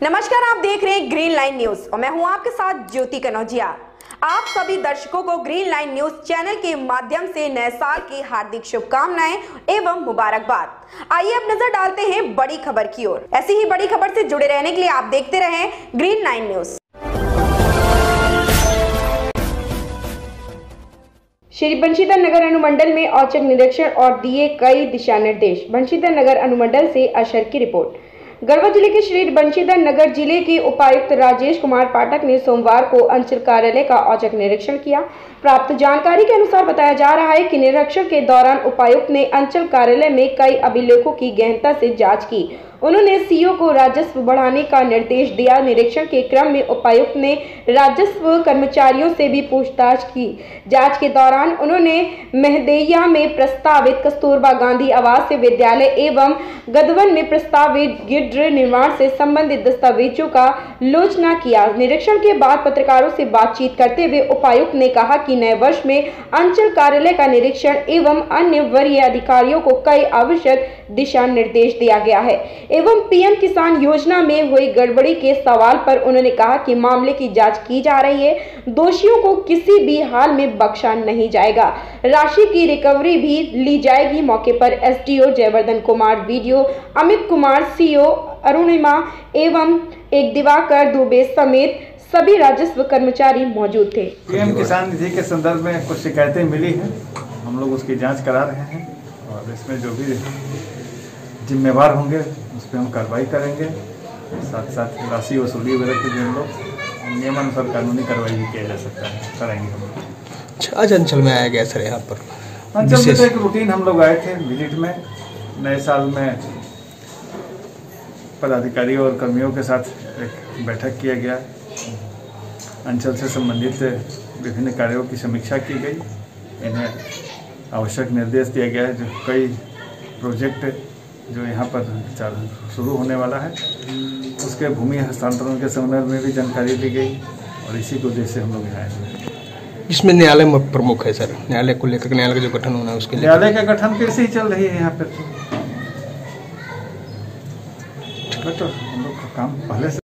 नमस्कार, आप देख रहे हैं ग्रीन लाइन न्यूज और मैं हूं आपके साथ ज्योति कनौजिया। आप सभी दर्शकों को ग्रीन लाइन न्यूज चैनल के माध्यम से नए साल की हार्दिक शुभकामनाएं एवं मुबारकबाद। आइए अब नजर डालते हैं बड़ी खबर की ओर। ऐसी ही बड़ी खबर से जुड़े रहने के लिए आप देखते रहें green line news. Shri Banshidhar Nagar अनुमंडल में औचक निरीक्षण और दिए कई दिशा निर्देश। बंशीधर नगर अनुमंडल से अशर की रिपोर्ट। गढ़वा जिले के श्री बंशीधर नगर जिले के उपायुक्त राजेश कुमार पाठक ने सोमवार को अंचल कार्यालय का औचक निरीक्षण किया। प्राप्त जानकारी के अनुसार बताया जा रहा है कि निरीक्षण के दौरान उपायुक्त ने अंचल कार्यालय में कई अभिलेखों की गहनता से जांच की। उन्होंने सीओ को राजस्व बढ़ाने का निर्देश दिया। निरीक्षण के क्रम में उपायुक्त ने राजस्व कर्मचारियों से भी पूछताछ की। जांच के दौरान उन्होंने महदैया में प्रस्तावित कस्तूरबा गांधी आवासीय विद्यालय एवं गदवन में प्रस्तावित गिड्र निर्माण से संबंधित दस्तावेजों का लोचना किया। निरीक्षण के बाद पत्रकारों से बातचीत करते हुए उपायुक्त ने कहा कि नए वर्ष में अंचल कार्यालय का निरीक्षण एवं अन्य वरीय अधिकारियों को कई आवश्यक दिशा निर्देश दिया गया है एवं पीएम किसान योजना में हुई गड़बड़ी के सवाल पर उन्होंने कहा कि मामले की जांच की जा रही है। दोषियों को किसी भी हाल में बख्शा नहीं जाएगा। राशि की रिकवरी भी ली जाएगी। मौके पर SDO Jaivardhan Kumar, BDO Amit Kumar, CO Arunima एवं एक दिवाकर दुबे समेत सभी राजस्व कर्मचारी मौजूद थे। पीएम किसान निधि के संदर्भ में कुछ शिकायतें मिली हैं, हम लोग उसकी जांच करा रहे हैं और इसमें जो भी जिम्मेवार होंगे उस पर हम कार्रवाई करेंगे। साथ साथ राशि वसूली वगैरह के जो लोग नियमानुसार कानूनी कार्रवाई भी किया जा सकता है, कराएंगे हम लोग। आज अंचल में आया गया सर, यहाँ पर अंचल में तो एक रूटीन हम लोग आए थे विजिट में। नए साल में पदाधिकारियों और कर्मियों के साथ एक बैठक किया गया। अंचल से संबंधित विभिन्न कार्यों की समीक्षा की गई। इन्हें आवश्यक निर्देश दिया गया है। जो कई प्रोजेक्ट जो यहाँ पर शुरू होने वाला है उसके भूमि हस्तांतरण के संदर्भ में भी जानकारी दी गई और इसी के उद्देश्य से हम लोग यहाँ आए हुए। इसमें न्यायालय प्रमुख है सर, न्यायालय को लेकर न्यायालय का जो गठन होना है उसके लिए न्यायालय का गठन कैसे ही चल रही है यहाँ पे। तो हम लोग का काम पहले से